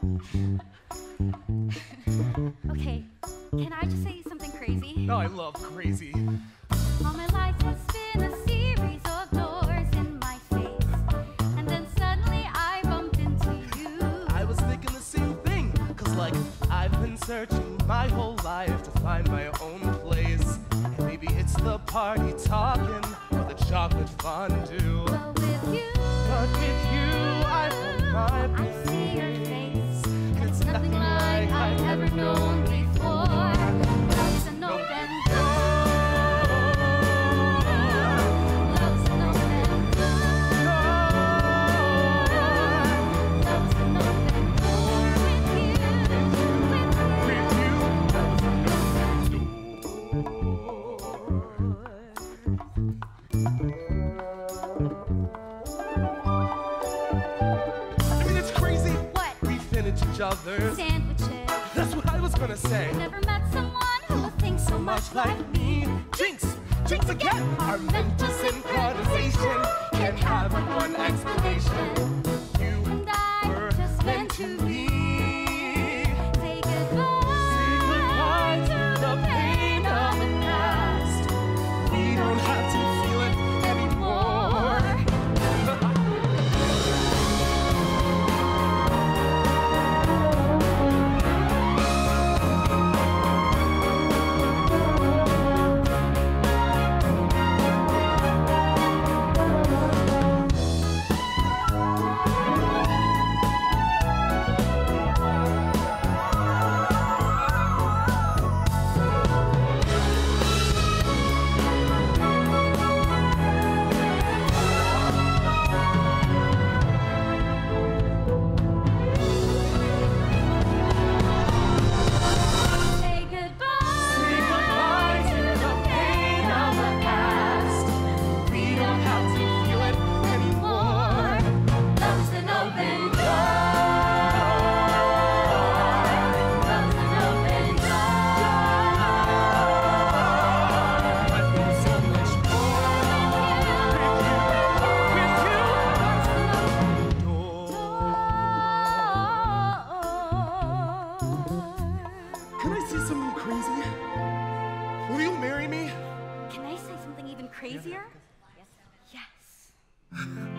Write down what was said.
Okay, can I just say something crazy? No, I love crazy. All my life has been a series of doors in my face, and then suddenly I bumped into you. I was thinking the same thing, cause like I've been searching my whole life to find my own place. And maybe it's the party talking or the chocolate fondue. But with you, I hold my I see your face. It's nothing like I've ever known before. Love's an open door. Love's an open door. Love's an open door with you. I mean, it's crazy. What? We finish each other's Sandwiches. That's what I was gonna say. Never met someone who thinks so much like me. Jinx! Jinx again! Our mental synchronization can't have one explanation. You And I were just meant to be. Say goodbye to the pain of the past. We don't have to feel it anymore. Say goodbye to the pain of the past. We don't have to feel it anymore. Love's an open door. Love's an open door. But there's so much more with you. Can I say something crazy? Will you marry me? Can I say something even crazier? Yes.